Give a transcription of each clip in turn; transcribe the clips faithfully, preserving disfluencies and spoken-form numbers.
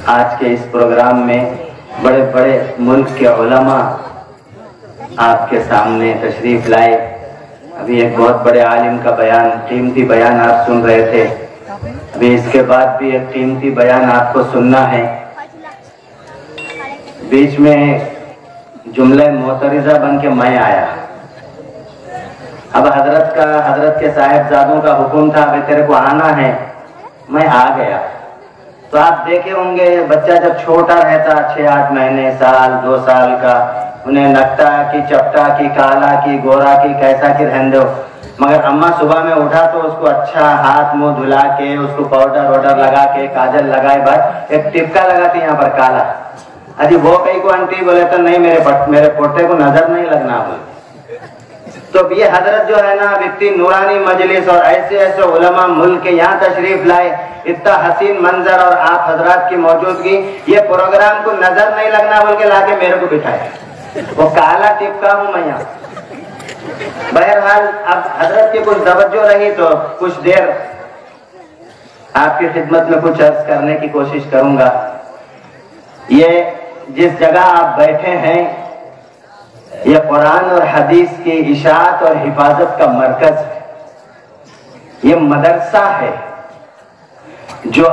آج کے اس پروگرام میں بڑے بڑے ملک کے علماء آپ کے سامنے تشریف لائے. ابھی ایک بہت بڑے عالم کا بیان، قیمتی بیان آپ سن رہے تھے. ابھی اس کے بعد بھی ایک قیمتی بیان آپ کو سننا ہے. بیچ میں جملہ معترضہ بن کے میں آیا. اب حضرت کا حضرت کے صاحبزادوں کا حکم تھا کہ تیرے کو آنا ہے. میں آ گیا. تو آپ دیکھے ہوں گے بچہ جب چھوٹا رہتا، چھ آٹھ مہینے، سال، دو سال کا، انہیں نکتا کی، چپٹا کی، کالا کی، گورا کی، کیسا کی رہن دو. مگر اماں صبح میں اٹھا تو اس کو اچھا ہاتھ منہ دھلا کے، اس کو پاؤڈر واؤڈر لگا کے، کاجل لگائے، بس ایک ٹپکا لگاتی یہاں پر کالا. ابھی وہ کئی کو آنٹی بولے تو نہیں، میرے میرے پوٹے کو نظر نہیں لگنا بولے. تو یہ حضرت جو ہے نا اتنی نورانی مجلس اور ایسے ایسے علماء ملک کے یہاں تشریف لائے، اتنا حسین منظر اور آپ حضرات کی موجودگی، یہ پروگرام کو نظر نہیں لگنا بول کے لا کے میرے کو بٹھایا. وہ کالا ٹپکا ہوں میں یہاں. بہرحال اب حضرت کی کچھ توجہ رہی تو کچھ دیر آپ کی خدمت میں کچھ عرض کرنے کی کوشش کروں گا. یہ جس جگہ آپ بیٹھے ہیں یہ قرآن اور حدیث کی اشاعت اور حفاظت کا مرکز ہے. یہ مدرسہ ہے جو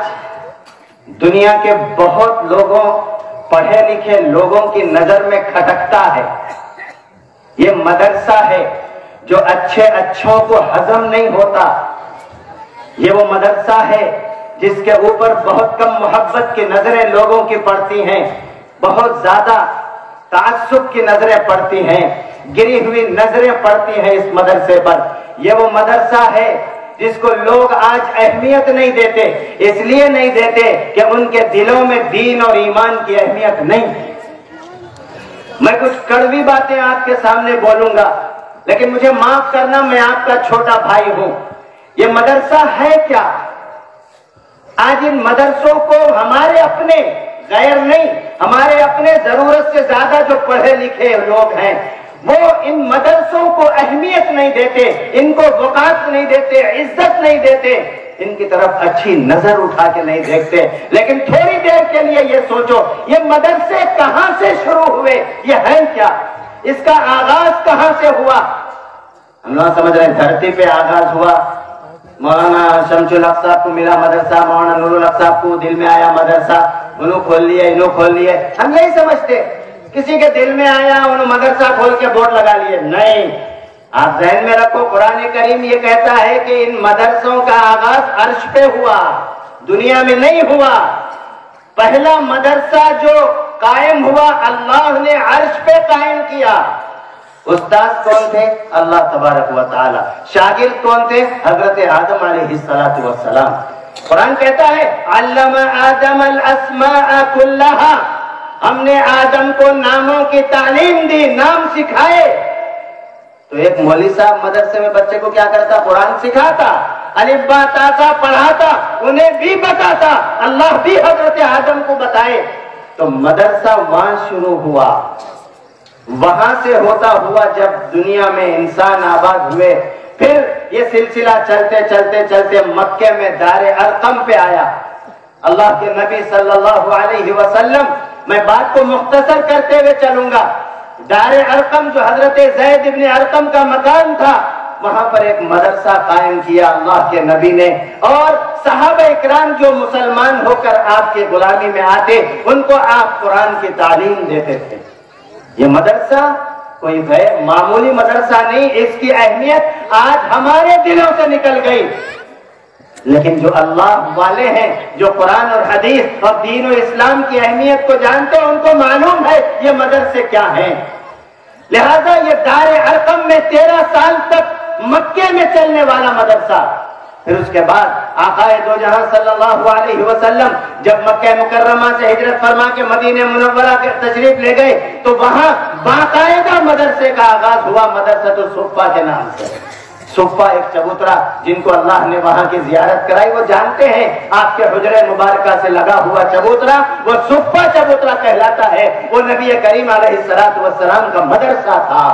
آج دنیا کے بہت لوگوں، پڑھے لکھے لوگوں کی نظر میں کھٹکتا ہے. یہ مدرسہ ہے جو اچھے اچھوں کو ہضم نہیں ہوتا. یہ وہ مدرسہ ہے جس کے اوپر بہت کم محبت کی نظریں لوگوں کی پڑتی ہیں، بہت زیادہ تعصب کی نظریں پڑتی ہیں، گری ہوئی نظریں پڑتی ہیں اس مدرسے پر. یہ وہ مدرسہ ہے جس کو لوگ آج اہمیت نہیں دیتے. اس لیے نہیں دیتے کہ ان کے دلوں میں دین اور ایمان کی اہمیت نہیں. میں کچھ کڑوی باتیں آپ کے سامنے بولوں گا، لیکن مجھے معاف کرنا، میں آپ کا چھوٹا بھائی ہوں. یہ مدرسہ ہے کیا؟ آج ان مدرسوں کو ہمارے اپنے، غیر نہیں، ہمارے اپنے ضرورت سے زیادہ جو پڑھے لکھے لوگ ہیں وہ ان مدرسوں کو اہمیت نہیں دیتے، ان کو وقار نہیں دیتے، عزت نہیں دیتے، ان کی طرف اچھی نظر اٹھا کے نہیں دیکھتے. لیکن تھوڑی دیر کے لیے یہ سوچو، یہ مدرسے کہاں سے شروع ہوئے؟ یہ ہے کیا؟ اس کا آغاز کہاں سے ہوا؟ ہم لوگ سمجھ رہے ہیں دھرتی پہ آغاز ہوا. مولانا شمس الحق صاحب کو ملا مدرسہ، مولانا نور الحق صاحب کو دل میں آیا مدرسہ، انہوں کھول لیے، انہوں کھول لیے. ہم نہیں سمجھتے کسی کے دل میں آیا انہوں مدرسہ کھول کے بورڈ لگا لیے. نہیں، آپ ذہن میں رکھو، قرآن کریم یہ کہتا ہے کہ ان مدرسوں کا آغاز عرش پہ ہوا، دنیا میں نہیں ہوا. پہلا مدرسہ جو قائم ہوا اللہ نے عرش پہ قائم کیا. استاد کون تھے؟ اللہ تبارک و تعالی. شاگرد کون تھے؟ حضرت آدم علیہ السلام. قرآن کہتا ہے علم آدم الاسماء کلہا، ہم نے آدم کو ناموں کی تعلیم دی، نام سکھائے. تو ایک مولوی صاحب مدرسے میں بچے کو کیا کرتا؟ قرآن سکھاتا، الف با تا سا پڑھاتا، انہیں بھی بتاتا، اللہ بھی حضرت آدم کو بتائے. تو مدرسہ وہاں شروع ہوا. وہاں سے ہوتا ہوا جب دنیا میں انسان آباد ہوئے، پھر یہ سلسلہ چلتے چلتے چلتے مکے میں دار ارقم پہ آیا. اللہ کے نبی صلی اللہ علیہ وسلم، میں بات کو مختصر کرتے ہوئے چلوں گا. دار ارقم جو حضرت زید ابن ارقم کا مکان تھا، وہاں پر ایک مدرسہ قائم کیا اللہ کے نبی نے. اور صحابہ اکرام جو مسلمان ہو کر آپ کے غلامی میں آتے، ان کو آپ قرآن کی تعلیم دیتے تھے. یہ مدرسہ کوئی معمولی مدرسہ نہیں، اس کی اہمیت آج ہمارے دلوں سے نکل گئی. لیکن جو اللہ والے ہیں، جو قرآن اور حدیث اور دین و اسلام کی اہمیت کو جانتے ہیں، ان کو معلوم ہے یہ مدرسے کیا ہیں. لہذا یہ دار ارقم میں تیرہ سال تک مکے میں چلنے والا مدرسہ. پھر اس کے بعد آقا دو جہاں صلی اللہ علیہ وسلم جب مکہ مکرمہ سے ہجرت فرما کے مدینہ منورہ کے تشریف لے گئے تو وہاں باقاعدہ مدرسے کا آغاز ہوا، مدرسۃ الصفہ کے نام سے. صفہ ایک چبوترا، جن کو اللہ نے وہاں کی زیارت کرائی وہ جانتے ہیں آپ کے حجرے مبارکہ سے لگا ہوا چبوترا وہ صفہ چبوترا کہلاتا ہے. وہ نبی کریم علیہ الصلوۃ والسلام کا مدرسہ تھا.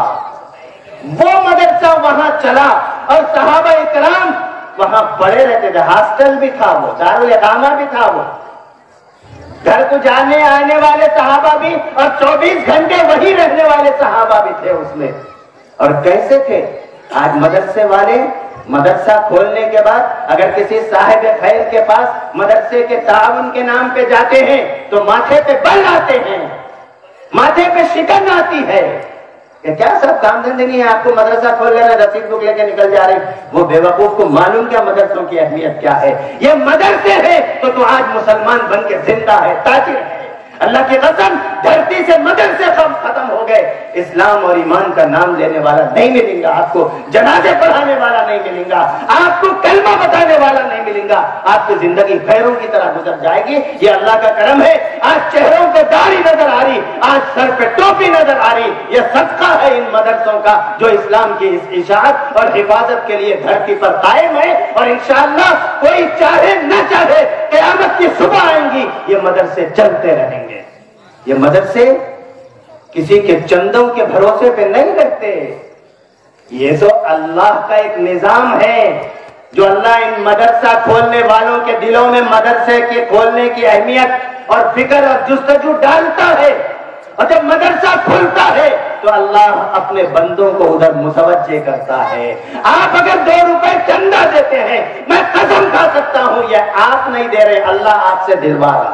وہ مدرسہ وہاں چلا اور صحابہ اکرام وہاں پڑے رہتے تھے. ہاسٹل بھی تھا، وہ دارالاقامہ بھی تھا. وہ जाने आने वाले सहाबा भी और चौबीस घंटे वही रहने वाले सहाबा भी थे उसमें। और कैसे थे? आज मदरसे वाले मदरसा खोलने के बाद अगर किसी साहिब खैर के पास मदरसे के ताउन के नाम पे जाते हैं तो माथे पे बल आते हैं, माथे पे शिकन आती है कि क्या सब काम धंधे नहीं है, आपको मदरसा खोल लेना, रसीद बुक लेके निकल जा रहे। वो बेवकूफ को मालूम क्या मदरसों की अहमियत क्या है। ये मदरसे है तो तू आज मुसलमान बन के जिंदा है, ताजिर है। अल्लाह की कसम, धरती से मदरसे सब खत्म हो गए, इस्लाम और ईमान का नाम लेने वाला नहीं मिलेगा आपको, जनाजे पढ़ाने वाला नहीं मिलेगा आपको, कलमा बताने वाला नहीं मिलेगा आपकी जिंदगी खैरों की तरह गुजर जाएगी। ये अल्लाह का करम है। आज चेहरों पे दाढ़ी नजर आ रही, आज सर पे टोपी नजर आ रही, ये सदका है इन मदरसों का जो इस्लाम की इस इशाअत और हिफाजत के लिए धरती पर कायम है। और इंशाअल्लाह कोई चाहे न चाहे क़यामत की सुबह आएंगी, ये मदरसे चलते रहेंगे। ये मदरसे किसी के चंदों के भरोसे पे नहीं रहते, ये तो अल्लाह का एक निजाम है जो अल्लाह इन मदरसा खोलने वालों के दिलों में मदरसे के खोलने की अहमियत और फिक्र और जुस्तजू डालता है। और जब मदरसा खुलता है तो अल्लाह अपने बंदों को उधर मुतवज्जे करता है। आप अगर दो रुपए चंदा देते हैं, मैं कसम खा सकता हूं ये आप नहीं दे रहे, अल्लाह आपसे दिलवा रहा।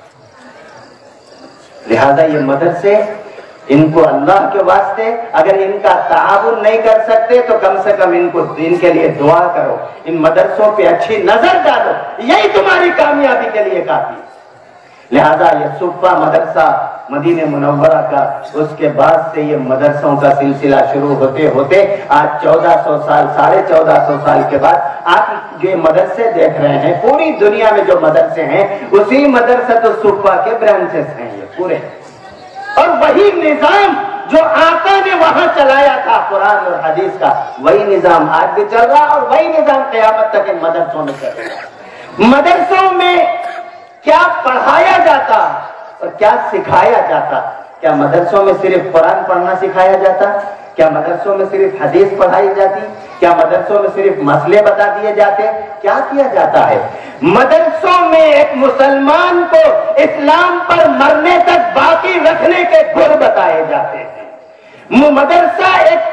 लिहाजा ये मदरसे, इनको अल्लाह के वास्ते अगर इनका ताउन नहीं कर सकते तो कम से कम इनको इनके लिए दुआ करो, इन मदरसों पे अच्छी नजर डालो, यही तुम्हारी कामयाबी के लिए काफी। लिहाजा ये सुफ़ा मदरसा मदीने मुनव्वरा का, उसके बाद से ये मदरसों का सिलसिला शुरू होते होते आज चौदह सौ साल, साढ़े चौदह सौ साल के बाद आप जो मदरसे देख रहे हैं, पूरी दुनिया में जो मदरसे हैं उसी मदरसा तो सुफ़ा के ब्रांचेस हैं ये पूरे। और वही निजाम जो आका ने वहां चलाया था कुरान और हदीस का, वही निजाम आज भी चल रहा और वही निजाम क़यामत तक इन मदरसों में चलेगा। मदरसों में क्या पढ़ाया जाता और क्या सिखाया जाता? क्या मदरसों में सिर्फ कुरान पढ़ना सिखाया जाता? क्या मदरसों में सिर्फ हदीस पढ़ाई जाती? क्या मदरसों में सिर्फ मसले बता दिए जाते? क्या किया जाता है? मदरसों में एक मुसलमान को इस्लाम पर मरने तक बाकी रखने के गुर बताए जाते हैं। मदरसा एक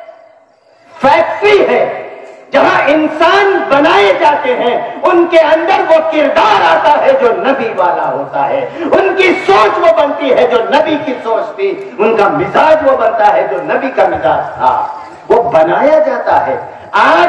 फैक्ट्री है जहां इंसान बनाए जाते हैं, उनके अंदर वो किरदार आता है जो नबी वाला होता है, उनकी सोच वो बनती है जो नबी की सोच थी, उनका मिजाज वो बनता है जो नबी का मिजाज था, वो बनाया जाता है। आज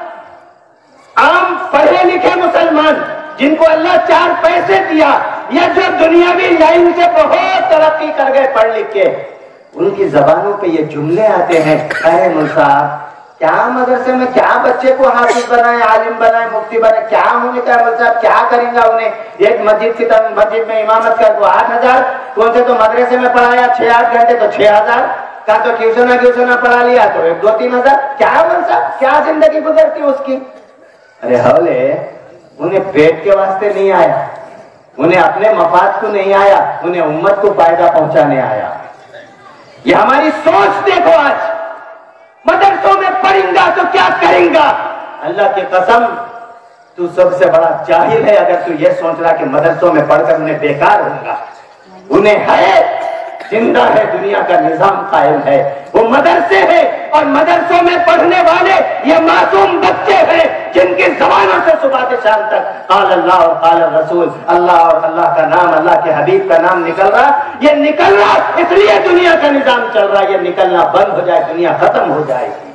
आम पढ़े लिखे मुसलमान जिनको अल्लाह चार पैसे दिया या जो दुनियावी लाइन से बहुत तरक्की कर गए पढ़ लिख के, उनकी जबानों पे ये जुमले आते हैं, अरे मुल्ला क्या मदरसे में क्या बच्चे को हाफिज बनाए, आलिम बनाए, मुफ्ती बनाए, क्या होने का मतलब, क्या करेंगे उन्हें? एक मस्जिद की मस्जिद में इमामत कर तो आठ हजार, कौन से तो मदरसे में पढ़ाया छह आठ घंटे तो छह हजार का, तो ट्यूशन ट्यूशन पढ़ा लिया तो एक दो तीन हजार, क्या मतलब, क्या जिंदगी गुजरती उसकी? अरे हौले, उन्हें पेट के वास्ते नहीं आया, उन्हें अपने मफाद को नहीं आया, उन्हें उम्मत को फायदा पहुंचाने आया। ये हमारी सोच देखो। आज मदरसों में पढ़ेंगा तो क्या करेंगा? अल्लाह की कसम, तू सबसे बड़ा जाहिल है अगर तू ये सोच रहा कि मदरसों में पढ़कर उन्हें बेकार होगा। उन्हें है, जिंदा है, दुनिया का निजाम कायम है, वो मदरसे है। और मदरसों में पढ़ने वाले ये मासूम बच्चे हैं जिनकी जबानों से सुबह से शाम तक काल अल्लाह और काल रसूल, अल्लाह और अल्लाह का नाम, अल्लाह के हबीब का नाम निकल रहा। ये निकल रहा इसलिए दुनिया का निजाम चल रहा है, ये निकलना बंद हो जाए दुनिया खत्म हो जाएगी।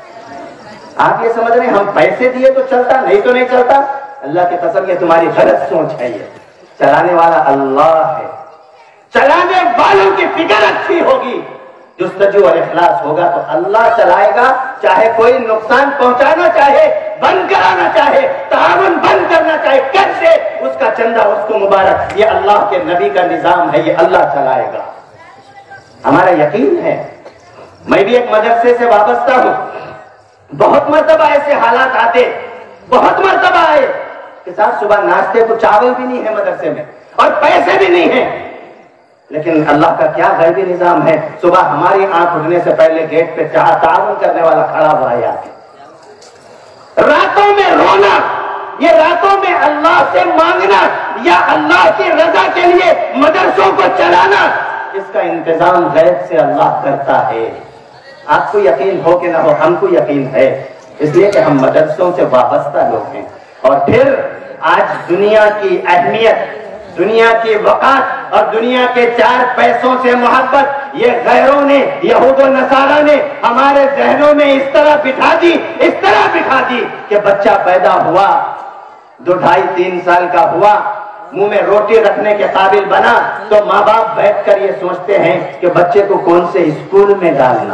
आप ये समझ रहे हैं हम पैसे दिए तो चलता, नहीं तो नहीं चलता? अल्लाह की कसम, ये तुम्हारी गलत सोच है। ये चलाने वाला अल्लाह है, चलाने वालों की फिक्र अच्छी होगी, जुस्तजू और इखलास होगा तो अल्लाह चलाएगा। चाहे कोई नुकसान पहुंचाना चाहे, बंद कराना चाहे, ताउन बंद करना चाहे, कैसे उसका चंदा उसको मुबारक, ये अल्लाह के नबी का निजाम है, ये अल्लाह चलाएगा। हमारा यकीन है। मैं भी एक मदरसे से वाबस्ता हूं, बहुत मर्तबा ऐसे हालात आते, बहुत मर्तबा आए कि साहब सुबह नाश्ते को चावल भी नहीं है मदरसे में और पैसे भी नहीं है, लेकिन अल्लाह का क्या गैबी निजाम है, सुबह हमारी आंख उठने से पहले गेट पे ताउन करने वाला खड़ा हुआ है। रातों में रोना, یہ راتوں میں اللہ سے مانگنا یا اللہ کی رضا کے لیے مدرسوں کو چلانا، اس کا انتظام غیب سے اللہ کرتا ہے۔ آپ کو یقین ہو کہ نہ ہو، ہم کو یقین ہے، اس لیے کہ ہم مدرسوں سے وابستہ لوگ ہیں۔ اور پھر آج دنیا کی اہمیت، دنیا کی وقات اور دنیا کے چار پیسوں سے محبت یہ غیروں نے، یہود و نصارہ نے ہمارے ذہنوں میں اس طرح بٹھا دی، اس طرح بٹھا دی کہ بچہ پیدا ہوا، دو ڈھائی تین سال کا ہوا، منہ میں روٹی رکھنے کے قابل بنا، تو ماں باپ بیٹھ کر یہ سوچتے ہیں کہ بچے کو کون سے اسکول میں ڈالنا،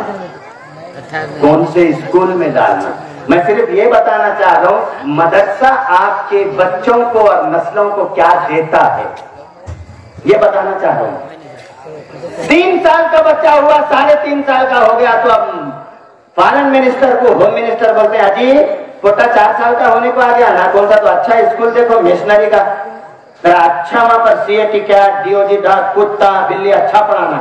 کون سے اسکول میں ڈالنا۔ میں صرف یہ بتانا چاہ رہا ہوں مدرسہ آپ کے بچوں کو اور نسلوں کو کیا دیتا ہے، یہ بتانا چاہ رہا ہوں۔ تین سال کا بچہ ہوا، ساڑھے تین سال کا ہو گیا تو اب فارن منسٹر کو ہوم منسٹر بولتے ہیں جی پوٹا چار سال کا ہونے کو آ گیا نا، کون سا تو اچھا اسکول دیکھو مشنری کا، اچھا وہاں پر C A T cat D O G dog کتا بلی اچھا پڑھانا۔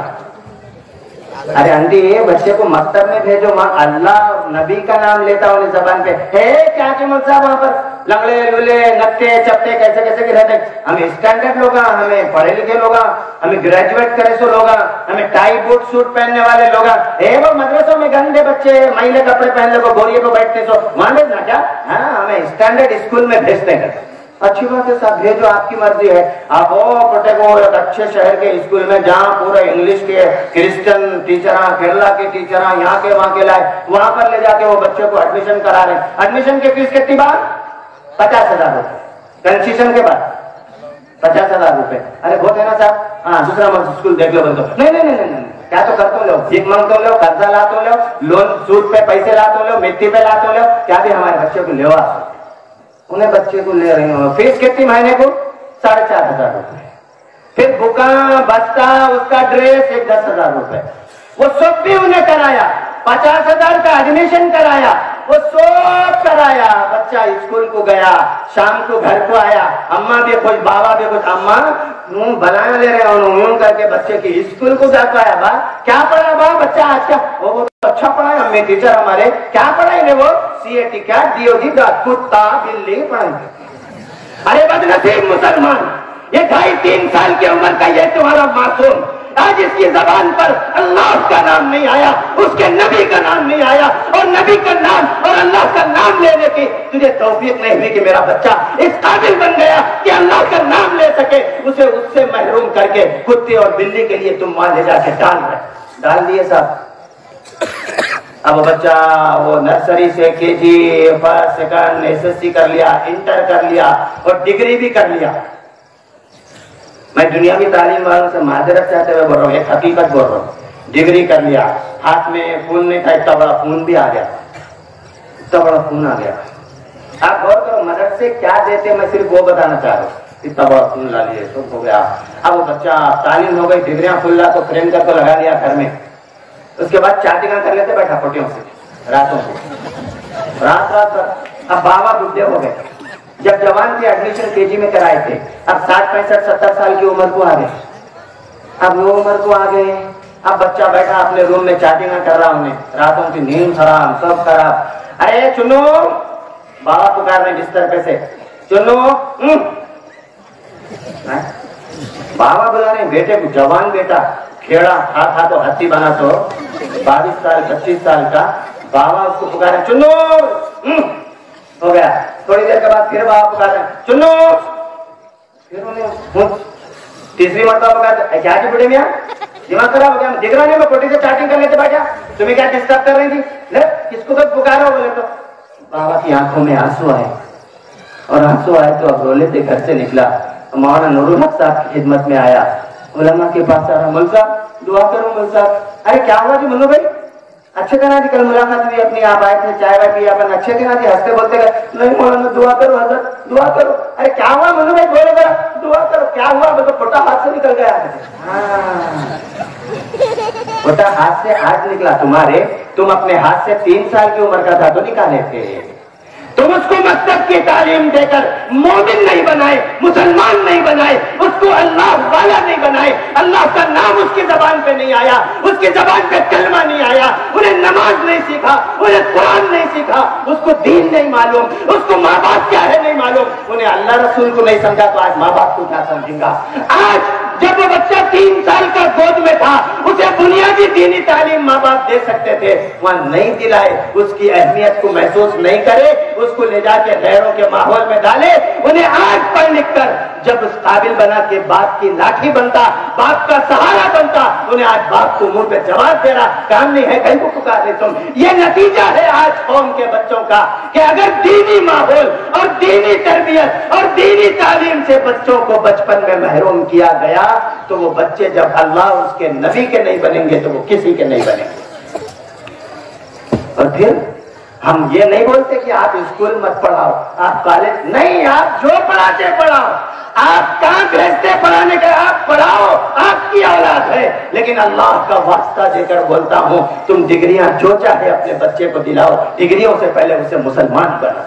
ارے اندھی بچے کو مکتب میں بھیجو، وہاں اللہ نبی کا نام لیتا ہوں زبان پہ ہے کیا کہ صاحب وہاں پر لنگڑے لولے نکتے چپتے کیسے کیسے کے رہتے، ہمیں اسٹینڈرڈ لوگ، ہمیں پڑھے لکھے لوگ، ہمیں گریجویٹ کرے سو لوگ، ہمیں ٹائی بوٹ سوٹ پہننے والے لوگ، اے وہ مدرسوں میں گندے بچے مہیلے کپڑے پہن لے کو بوریے پہ بیٹھتے سو وہاں بھیجنا کیا؟ ہاں ہمیں اسٹینڈرڈ اسکول میں بھیجتے ہیں۔ اچھی بات ہے صاحب بھیجو، آپ کی مرضی ہے۔ آپ وہ پٹے کو ایک اچھے شہر کے اسکول میں جہاں پورے انگلش کے کرسچن ٹیچراں کیرلا کے ٹیچراں یہاں کے وہاں کے لائے وہاں پر لے جا کے وہ بچوں کو ایڈمیشن کرا رہے ہیں۔ ایڈمیشن کی فیس کتنی بار؟ پچاس ہزار روپے، کنسیشن کے بعد پچاس ہزار روپے۔ ارے بہت ہے نا صاحب، ہاں دوسرا اسکول دیکھ لو بول دو۔ نہیں نہیں نہیں نہیں کیا تو کرتے لو، بھیک مانگتے لو، قرضہ لاتے لو، لون سود پہ پیسے لاتے لو، مٹی پہ لاتے لو، کیا بھی ہمارے بچے کو لیوا انہیں بچے کو لے رہی ہوں۔ فیس کتنی مہینے کو؟ ساڑھے چار ہزار روپے۔ پھر بکا بستا اس کا ڈریس ایک دس ہزار روپے، وہ سب بھی انہیں کرایا۔ پچاس ہزار کا ایڈمیشن کرایا، وہ سب کرایا۔ بچہ اسکول کو گیا، شام کو گھر کو آیا، اماں بھی خوش بابا بھی خوش، اماں نوں بلایا لے رہے ہوں یوں کر کے بچے کی اسکول کو جا کے آیا۔ با کیا پڑھا با بچہ آج کا؟ وہ اچھا پڑھا ہے، امی ٹیچر ہمارے کیا پڑھائی نے وہ C A T cat D O G dog کتا بلی پڑھائی۔ ارے بدنصیب مسلمان، یہ ڈھائی تین سال کی عمر کا یہ تمہارا معصوم آج اس کی زبان پر اللہ کا نام نہیں آیا، اس کے نبی کا نام نہیں آیا، اور نبی کا نام اور اللہ کا نام لینے کی تجھے توفیق نہیں ہوئی کہ میرا بچہ اس قابل بن گیا کہ اللہ کا نام لے سکے، اسے اس سے محروم کر کے کتے اور بلی کے لیے تم وہاں لے جا کے ڈال رہے ڈال دیے صاحب۔ اب بچہ وہ نرسری سے K G first second S S C کر لیا، انٹر کر لیا اور ڈگری بھی کر لیا۔ میں دنیاوی تعلیم والوں سے معذرت چاہتے ہوئے بول رہا ہوں، ایک حقیقت بول رہا ہوں، ڈگری کر لیا، ہاتھ میں فون نہیں تھا، اتنا بڑا فون بھی آ گیا، اتنا بڑا فون آ گیا۔ آپ غور کرو مدرسے کیا دیتے، میں صرف وہ بتانا چاہ رہا ہوں، اتنا بڑا فون لا لیے سب ہو گیا۔ اب وہ بچہ تعلیم ہو گئی، ڈگریاں کھل رہا تو فریم کر کے لگا لیا گھر میں، اس کے بعد چاٹنگاں کر لیتے بیٹھا پوٹیوں سے راتوں کو، رات رات رات۔ اب بابا بڈھے ہو گئے، جب جوان تھے ایڈمیشن کے جی میں کرائے تھے، اب ساٹھ پینسٹھ ستر سال کی عمر کو آ گئے، اب وہ عمر کو آ گئے، اب بچہ بیٹھا اپنے روم میں چاٹنگاں کر رہا، انہیں راتوں کی نیند خراب سب خراب۔ ارے چنو بابا پکار رہے بستر پہ سے، چنو بابا بلا رہے بیٹے کو، جوان بیٹا کھیڑا تھا تھا تو ہاتھی بنا تو بائیس سال پچیس سال کا، بابا اس کو پکارے چنو، ہو گیا۔ تھوڑی دیر کے بعد پھر بابا پکارے چنو، پھر انہیں تیسری مرتبہ پکارے کیا جی بڑے میاں دماغ خراب ہو گیا، دیکھ رہا نہیں میں کوٹی سے چاٹنگ کر لیتے بیٹھا، تمہیں کیا ڈسٹرب کر رہی تھی، لے کس کو تو پکارا بولے تو بابا کی آنکھوں میں آنسو آئے، اور آنسو آئے تو اب رولے سے گھر سے نکلا، مولانا نور الحق صاحب کی خدمت میں آیا، علماء کے پاس آ رہا، مول صاحب دعا کرو مول صاحب۔ ارے کیا ہوا جی منو بھائی، اچھے کہنا جی کل ملاقات ہوئی اپنی، آپ آئے تھے چائے وائے پی اپن، اچھے کہنا جی ہنستے بولتے گئے، نہیں مولانا دعا کرو حضرت دعا کرو۔ ارے کیا ہوا منو بھائی بولے گا دعا کرو، کیا ہوا مطلب پھوٹا ہاتھ سے نکل گیا، پھوٹا ہاتھ سے آج نکلا تمہارے، تم اپنے ہاتھ سے تین سال کی عمر کا تھا تو نکالے تھے، تم اس کو مکتب کی تعلیم دے کر مومن نہیں بنائے، مسلمان نہیں بنائے، اس کو اللہ والا نہیں بنائے۔ آئے, اللہ کا نام اس کی زبان پہ نہیں آیا, اس کی زبان پہ کلمہ نہیں آیا, انہیں نماز نہیں سیکھا, انہیں قرآن نہیں سیکھا, اس کو دین نہیں معلوم, اس کو ماں باپ کیا ہے نہیں معلوم, انہیں اللہ رسول کو نہیں سمجھا, تو آج ماں باپ کو کیا سمجھیں گا؟ آج جب وہ بچہ تین سال کا گود میں تھا, اسے بنیادی دینی تعلیم ماں باپ دے سکتے تھے, وہاں نہیں دلائے, اس کی اہمیت کو محسوس نہیں کرے, اس کو لے جا کے غیروں کے ماحول میں ڈالے, انہیں آج پڑھ لکھ کر جب اس قابل بنا کے باپ کی لاٹھی بنتا, باپ کا سہارا بنتا, انہیں آج باپ کو منہ پہ جواب دے رہا, کام نہیں ہے کہیں کو پکار رہے تم. یہ نتیجہ ہے آج قوم کے بچوں کا کہ اگر دینی ماحول اور دینی تربیت اور دینی تعلیم سے بچوں کو بچپن میں محروم کیا گیا, تو وہ بچے جب اللہ اور اس کے نبی کے نہیں بنیں گے تو وہ کسی کے نہیں بنیں گے. اور پھر ہم یہ نہیں بولتے کہ آپ اسکول مت پڑھاؤ, آپ کالج نہیں, آپ جو پڑھاتے پڑھاؤ, آپ کہاں بھیجتے پڑھانے کا, آپ پڑھاؤ, آپ کی اولاد ہے. لیکن اللہ کا واسطہ دے کر بولتا ہوں, تم ڈگریاں جو چاہے اپنے بچے کو دلاؤ, ڈگریوں سے پہلے اسے مسلمان بنا,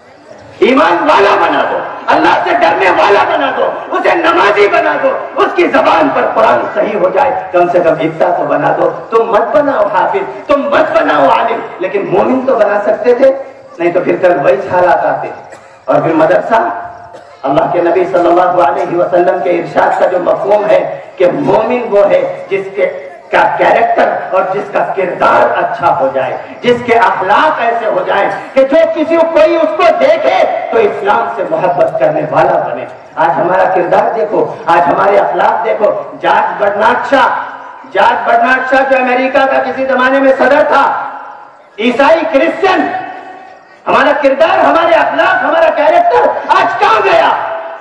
ایمان والا بنا دو, اللہ سے ڈرنے والا بنا دو, اسے نمازی بنا دو, اس کی زبان پر قرآن صحیح ہو جائے, کم سے کم اتنا تو بنا دو. تم مت بناؤ حافظ, تم مت بناؤ عالم, لیکن مومن تو بنا سکتے تھے, نہیں تو پھر کل وہی حالات آتے. اور پھر مدرسہ, اللہ کے نبی صلی اللہ علیہ وسلم کے ارشاد کا جو مفہوم ہے کہ مومن وہ ہے جس کے کا کیریکٹر اور جس کا کردار اچھا ہو جائے, جس کے اخلاق ایسے ہو جائیں کہ جو کسی کوئی اس کو دیکھے تو اسلام سے محبت کرنے والا بنے. آج ہمارا کردار دیکھو, آج ہمارے اخلاق دیکھو. George Bernard Shaw, George Bernard Shaw جو امریکہ کا کسی زمانے میں صدر تھا, عیسائی کرسچن, ہمارا کردار, ہمارے اخلاق, ہمارا کیریکٹر آج کہاں گیا؟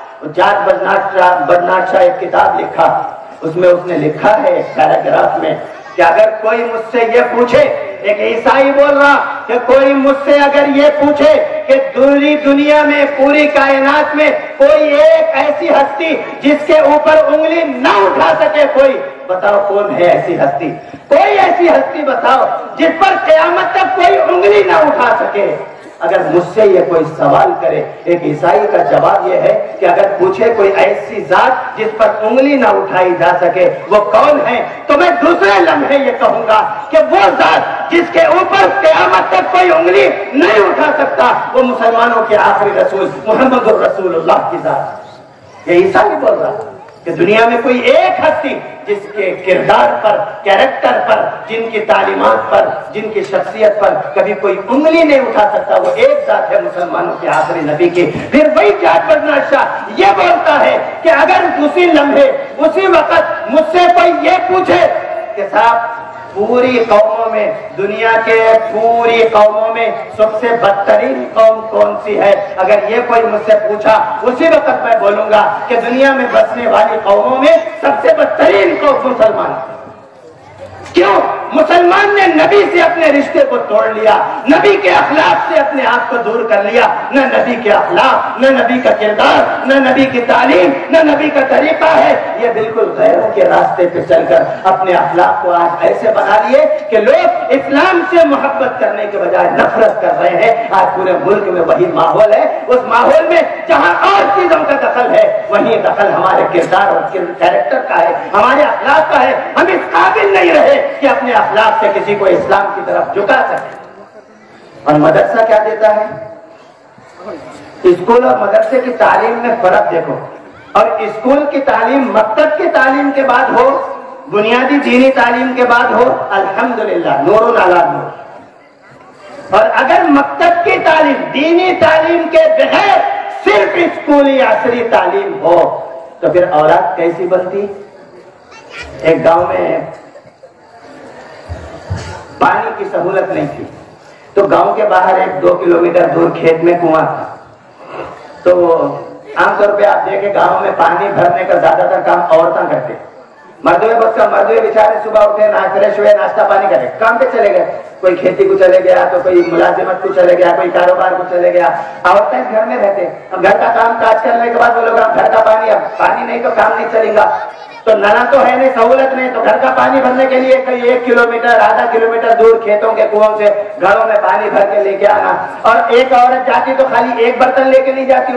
George Bernard Shaw Bernard Shaw ایک کتاب لکھا, اس میں اس نے لکھا ہے ایک پیراگراف میں کہ اگر کوئی مجھ سے یہ پوچھے, ایک عیسائی بول رہا کہ کوئی مجھ سے اگر یہ پوچھے کہ پوری دنیا میں, پوری کائنات میں کوئی ایک ایسی ہستی جس کے اوپر انگلی نہ اٹھا سکے, کوئی بتاؤ کون ہے ایسی ہستی؟ کوئی ایسی ہستی بتاؤ جس پر قیامت تک کوئی انگلی نہ اٹھا سکے. اگر مجھ سے یہ کوئی سوال کرے, ایک عیسائی کا جواب یہ ہے کہ اگر پوچھے کوئی ایسی ذات جس پر انگلی نہ اٹھائی جا سکے وہ کون ہے, تو میں دوسرے لمحے یہ کہوں گا کہ وہ ذات جس کے اوپر قیامت تک کوئی انگلی نہیں اٹھا سکتا وہ مسلمانوں کے آخری رسول محمد الرسول اللہ کی ذات. یہ عیسائی بول رہا کہ دنیا میں کوئی ایک ہستی جس کے کردار پر, کیریکٹر پر, جن کی تعلیمات پر, جن کی شخصیت پر کبھی کوئی انگلی نہیں اٹھا سکتا, وہ ایک ذات ہے مسلمانوں کے آخری نبی کی. پھر وہی جارج برنارڈ شاہ یہ بولتا ہے کہ اگر اسی لمحے, اسی وقت مجھ سے کوئی یہ پوچھے کہ صاحب پوری قوموں میں, دنیا کے پوری قوموں میں سب سے بدترین قوم کون سی ہے, اگر یہ کوئی مجھ سے پوچھا, اسی وقت میں بولوں گا کہ دنیا میں بسنے والی قوموں میں سب سے بدترین قوم مسلمان. کیوں؟ مسلمان نے نبی سے اپنے رشتے کو توڑ لیا, نبی کے اخلاق سے اپنے آپ کو دور کر لیا. نہ نبی کے اخلاق, نہ نبی کا کردار, نہ نبی کی تعلیم, نہ نبی کا طریقہ ہے. یہ بالکل غیروں کے راستے پہ چل کر اپنے اخلاق کو آج ایسے بنا لیے کہ لوگ اسلام سے محبت کرنے کے بجائے نفرت کر رہے ہیں. آج پورے ملک میں وہی ماحول ہے, اس ماحول میں جہاں اور چیزوں کا دخل ہے وہیں دخل ہمارے کردار اور کیریکٹر کا ہے, ہمارے اخلاق کا ہے. ہم اس قابل نہیں رہے کہ اپنے اخلاق سے کسی کو اسلام کی طرف جھکا سکے. اور مدرسہ کیا دیتا ہے؟ اسکول اور مدرسے کی تعلیم میں فرق دیکھو. اور اسکول کی تعلیم مکتب کی تعلیم کے بعد ہو, بنیادی دینی تعلیم کے بعد ہو, الحمدللہ نور علی نور. اور اگر مکتب کی تعلیم, دینی تعلیم کے بغیر صرف اسکولی عصری تعلیم ہو تو پھر اولاد کیسی بنتی؟ ایک گاؤں میں پانی کی سہولت نہیں تھی, تو گاؤں کے باہر ایک دو کلومیٹر دور کھیت میں کنواں تھا. تو عام طور پہ آپ دیکھیں گاؤں میں پانی بھرنے کا زیادہ تر کام عورتیں کرتے. مردوے بس کا مردوے بیچارے صبح اٹھے, فریش ہوئے, ناشتہ پانی کرے, کام پہ چلے گئے. کوئی کھیتی کو چلے گیا, تو کوئی ملازمت کو چلے گیا, کوئی کاروبار کو چلے گیا. عورتیں گھر میں رہتے. اب گھر کا کام کاج کرنے کے بعد وہ لوگ گھر کا پانی, اب پانی نہیں تو کام نہیں چلے گا. تو نلا تو ہے نہیں, سہولت نہیں, تو گھر کا پانی بھرنے کے لیے کئی ایک کلو میٹر آدھا کلو میٹر دور کھیتوں کے کنووں سے گھروں میں پانی بھر کے لے کے آنا. اور ایک عورت جاتی تو خالی ایک برتن لے کے نہیں جاتی, انہیں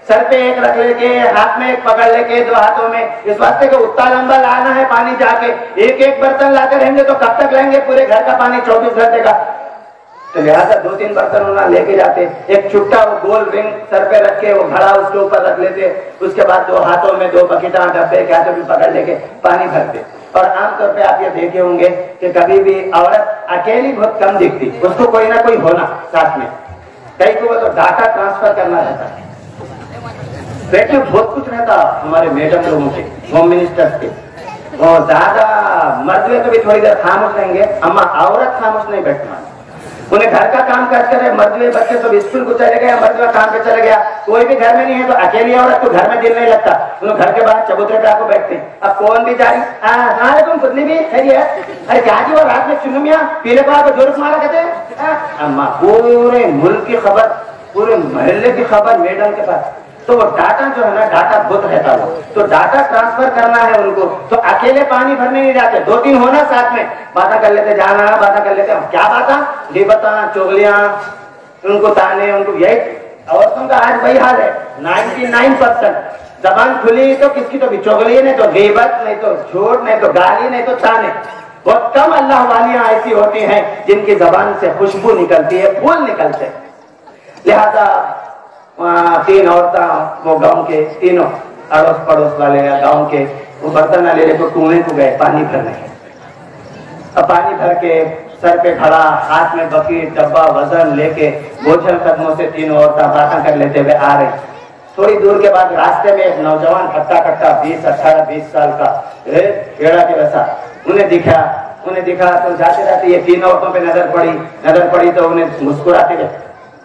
सर पे एक रख लेके, हाथ में एक पकड़ लेके, दो हाथों में, इस वास्ते कि उतना लंबा लाना है पानी जाके। एक एक बर्तन लाते रहेंगे तो कब तक लेंगे पूरे घर का पानी चौबीस घंटे का? तो लिहाजा दो तीन बर्तन उन्हें लेके जाते, एक छुट्टा वो गोल रिंग सर पे रख के वो घड़ा उसके ऊपर रख लेते, उसके बाद दो हाथों में दो बकेटा डब्बे क्या तो भी पकड़ लेके पानी भरते। और आमतौर पे आप ये देखे होंगे कि कभी भी औरत अकेली बहुत कम दिखती, उसको कोई ना कोई होना साथ में। कई को तो डाटा ट्रांसफर करना रहता है, पेट में बहुत कुछ रहता हमारे मैडम लोगों के, होम मिनिस्टर्स के। और ज्यादा मर्द तो भी थोड़ी देर खामोश रहेंगे, अम्मा औरत खामोश नहीं बैठना। उन्हें घर का काम करते रहे, मर्द बच्चे सब स्कूल को चले गए, मर्द काम पे चले गया, कोई भी घर में नहीं है तो अकेली औरत को घर में दिल नहीं लगता, उन्हें घर के बाहर चबूतरे पे आको बैठते। अब कौन भी जा रही, हाँ तुम खुदनी भी खैरियत, अरे क्या जी वो रात में चुनुमिया पीले पा को जोर मारा कहते। अम्मा पूरे मुल्क की खबर, पूरे मोहल्ले की खबर मैडम के पास। तो वो डाटा जो है ना, डाटा बहुत रहता है, तो डाटा ट्रांसफर करना है उनको, तो अकेले पानी भरने नहीं जाते, दो तीन होना साथ में, बातें कर लेते, जाना बातें कर लेते। क्या बाता, गिबता, चुगलियां, उनको ताने, उनको यही औरतों का आज वही हाल है। निन्यानवे परसेंट जबान खुली तो किसकी तो भी चुगली, नहीं तो गिबत, नहीं तो झूठ, नहीं तो गाली, नहीं तो ताने। बहुत कम अल्लाह वालियां ऐसी होती हैं जिनकी जबान से खुशबू निकलती है, फूल निकलते। लिहाजा तीन औरतें वो गांव के तीनों अड़ोस पड़ोस वाले या गांव के वो बर्तन ले लेकर कुएं को गए पानी भरने। अब पानी भर के सर पे खड़ा, हाथ में बकेट डब्बा वजन लेके बोझल कदमों से तीनों औरतें बातें कर लेते हुए आ रही। थोड़ी दूर के बाद रास्ते में एक नौजवान खट्टा खट्टा बीस अठारह बीस साल का खेड़ा के वैसा उन्हें दिखा उन्हें दिखा तो जाते जाते ये तीन औरतों पे नजर पड़ी नजर पड़ी तो उन्हें मुस्कुराते गए,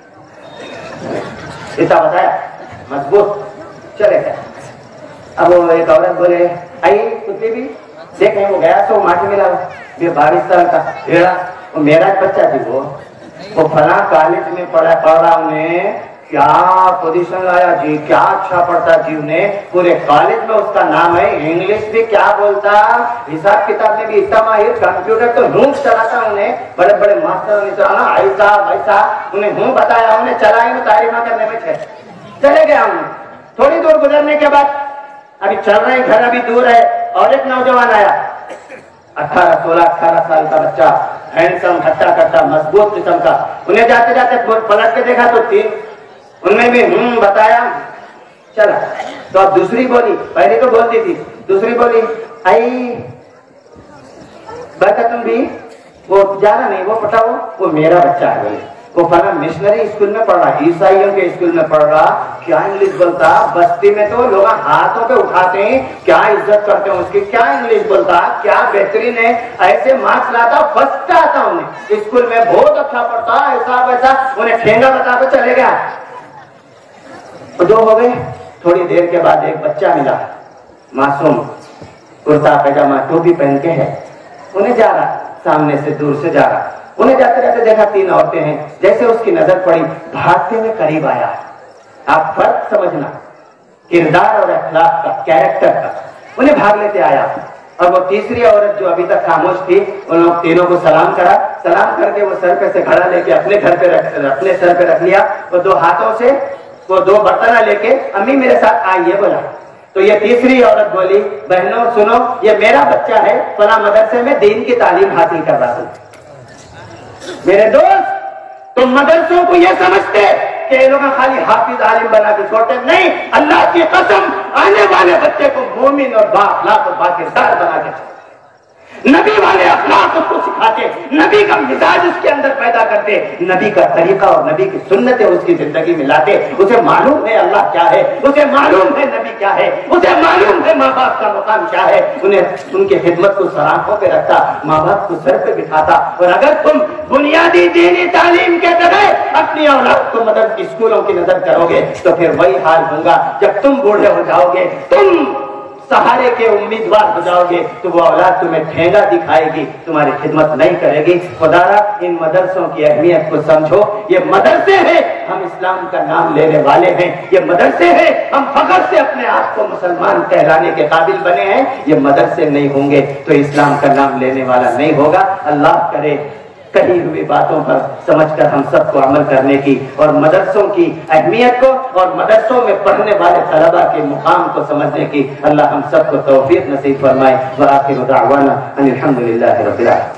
ऐसा बताया मजबूत चले गए। अब वो एक औरत बोले आई कुत्ती भी देखे, वो गया तो माटी मिला, ये बाईस साल का भेड़ा, वो मेरा बच्चा थी, वो वो फला कॉलेज में पढ़ा पढ़ा उन्हें, क्या पोजीशन लाया जी, क्या अच्छा पढ़ता जी, उन्हें पूरे कॉलेज में उसका नाम है, इंग्लिश भी क्या बोलता, हिसाब किताब में भी इतना माहिर, कंप्यूटर तो नूक चलाता, उन्हें बड़े बड़े मास्टर ने चलाना ऐसा वैसा, उन्हें हूँ बताया, उन्हें चलाए में तारीफा करने में थे। चले गया उन्हें, थोड़ी दूर गुजरने के बाद अभी चल रहे घर अभी दूर है, और एक नौजवान आया, अठारह सोलह अठारह साल का बच्चा, हैंडसम, खट्टा खट्टा मजबूत किस्म का। उन्हें जाते जाते पलट के देखा तो तीन, उनमें भी हूँ बताया, चला। तो अब दूसरी बोली, पहले तो बोलती थी, दूसरी बोली आई बता तुम भी, वो जाना नहीं, वो पटाओ, वो मेरा बच्चा है, बोले वो फला मिशनरी स्कूल में पढ़ रहा, ईसाइयों के स्कूल में पढ़ रहा, क्या इंग्लिश बोलता, बस्ती में तो लोग हाथों पे उठाते हैं, क्या इज्जत करते हैं उसकी, क्या इंग्लिश बोलता, क्या बेहतरीन है, ऐसे मार्क्स लाता, फर्स्ट आता उन्हें स्कूल में, बहुत अच्छा पढ़ता, ऐसा वैसा, उन्हें ठेंगा बता के चले गया। दो हो गए, थोड़ी देर के बाद एक बच्चा मिला, मासूम, कुर्ता पैजामा टोपी पहन के है, उन्हें जा रहा, सामने से दूर से जा रहा, उन्हें जाते जाते देखा तीन औरतें हैं, जैसे उसकी नजर पड़ी, भागते हुए करीब आया। आप फर्क समझना किरदार और अखलाक का, कैरेक्टर का, उन्हें भाग लेते आया। और वो तीसरी औरत जो अभी तक खामोश थी, उन लोग तीनों को सलाम करा, सलाम करके वो सर पे से घड़ा लेके अपने घर पे रख, अपने सर पे रख लिया, वो दो हाथों से वो दो बर्तन लेके अम्मी मेरे साथ आइए बोला। तो ये तीसरी औरत बोली बहनों सुनो, ये मेरा बच्चा है, फला मदरसे में दीन की तालीम हासिल कर रहा हूं। मेरे दोस्त, तुम मदरसों को ये समझते कि ये लोग खाली हाफिज आलिम बना के छोड़ते नहीं, अल्लाह की कसम आने वाले बच्चे को मोमिन और बाखलाक और बाकिरदार बना के, नबी वाले अखलाक उसको सिखाते, नबी का मिजाज उसके अंदर पैदा करते, नबी का तरीका और नबी की सुन्नतें उसकी जिंदगी में लाते। उसे मालूम है अल्लाह क्या है, उसे मालूम है नबी क्या है, उसे मालूम है माँ बाप का मुकाम क्या है, उन्हें उनकी खिदमत को सराखों पे रखता, माँ बाप को सर पे बिठाता। और अगर तुम बुनियादी दीनी तालीम के बगैर अपनी औलाद को मदद स्कूलों की नजर करोगे तो फिर वही हाल होगा। जब तुम बूढ़े हो जाओगे, तुम सहारे के उम्मीदवार हो जाओगे, तो वो औलाद तुम्हें ठेंगा दिखाएगी, तुम्हारी खिदमत नहीं करेगी। खुदारा इन मदरसों की अहमियत को समझो। ये मदरसे हैं, हम इस्लाम का नाम लेने वाले हैं, ये मदरसे हैं, हम फख्र से अपने आप को मुसलमान कहलाने के काबिल बने हैं। ये मदरसे नहीं होंगे तो इस्लाम का नाम लेने वाला नहीं होगा। अल्लाह करे کہی ہوئی باتوں پر سمجھ کر ہم سب کو عمل کرنے کی اور مدرسوں کی اہمیت کو اور مدرسوں میں پڑھنے والے طلباء کے مقام کو سمجھنے کی اللہ ہم سب کو توفیق نصیب فرمائے۔ وآخر دعوانا ان الحمد للہ رب العالمین۔